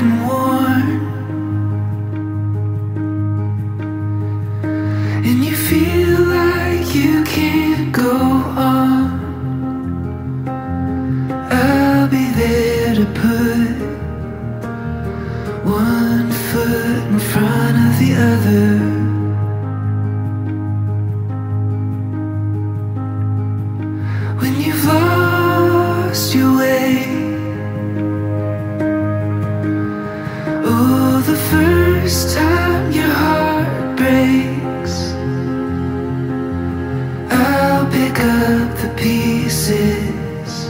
been worn, and you feel like you can't go on. I'll be there to put one foot in front of the other. When you've lost your way, oh, the first time your heart breaks, I'll pick up the pieces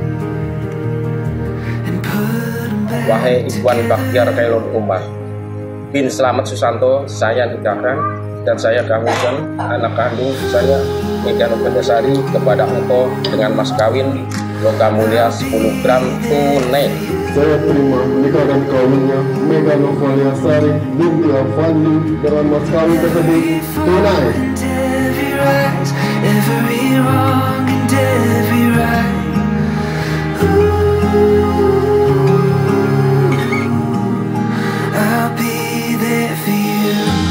and put them back. Wahai Ikhwan Bakhtiar Khairul Ummah bin Slamet Susanto, saya nikahkan dan saya kawinkan anak kandung saya Mega Nurbansari kepada engkau dengan mas kawin logam mulia 10 gram tunai. Saya terima menikahkan kawinnya Mega Nurbansari binti Afandi dengan mas kawin tersebut tunai. Every wrong and every right. I'll be there for you.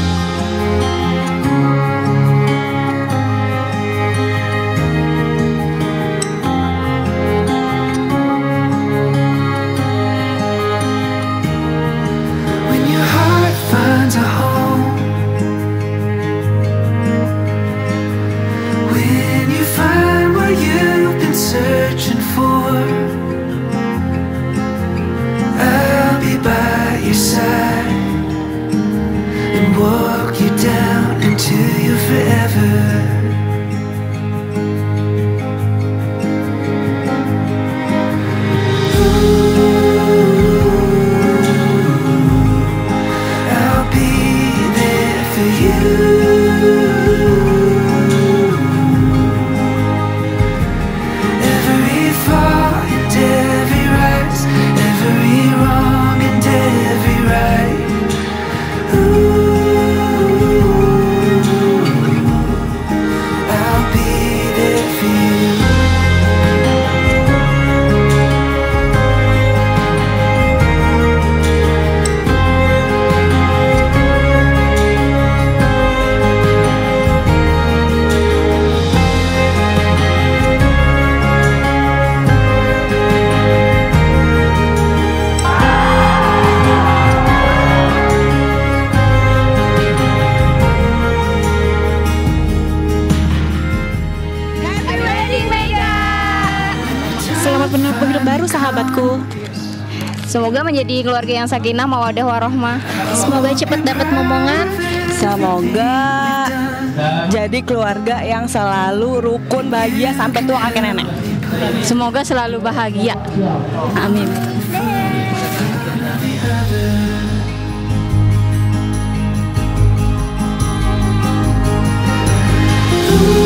When your heart finds a home, when you find what you've been searching for, I'll be by your side and walk you down into your forever. I'll be there for you. Every fall and every rise, every wrong and every right. I'll be there for you. Selamat menempuh baru sahabatku. Semoga menjadi keluarga yang sakinah mawaddah warohmah. Semoga cepat dapat momongan. Semoga jadi keluarga yang selalu rukun, bahagia sampai tua kakek nenek. Semoga selalu bahagia. Amin. Ooh.